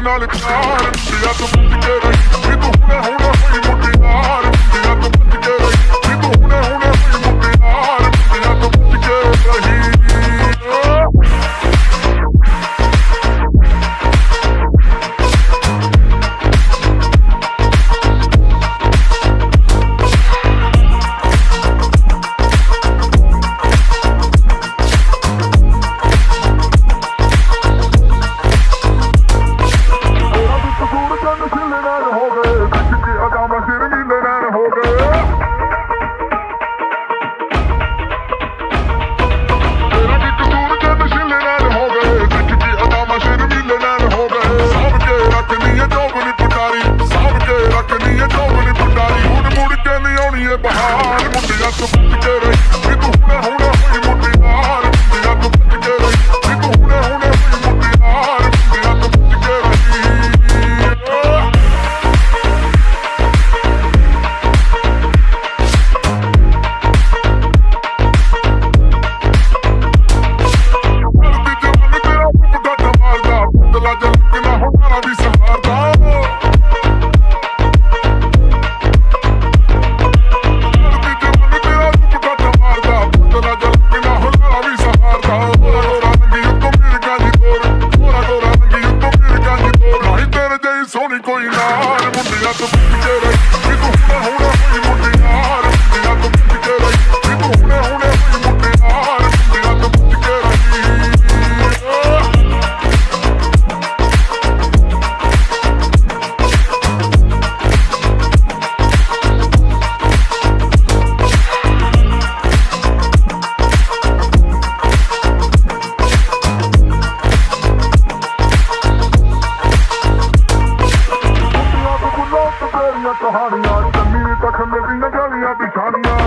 नाल प्यार मुंडिया तो बच के रही नी तू हुणे हुणे होई मुटियार मुंडिया तो बच के रही नी तू हुणे हुणे होई मुटियार मुंडिया तो बच के रही बहार मुंडिया तो बच के रही नी तू हुणे हुणे होई मुटियार मुंडिया तो बच के रही नी तू हुणे हुणे होई मुटियार मुंडिया तो बच के रही सोनी कोई नार मुंडिया तो बच के रही नी तू हुणे हुणे होई मुटियार मुंडिया तो बच के रही नी तू हुणे हुणे होई मुटियार मुंडिया तो बच के रही कहानियां जमीन तक मेरी गलियां बिछानियां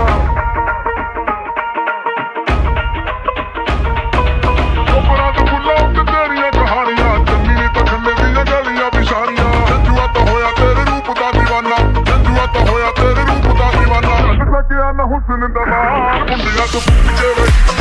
अपराध फुल्लों ते तेरियां कहानियां जमीन तक मेरी गलियां बिछानियां जंजुआ तो होया तेरे रूप दा दीवाना जंजुआ तो होया तेरे रूप दा दीवाना लगिया ना हुस्न दा मुंडिया तो बच के रही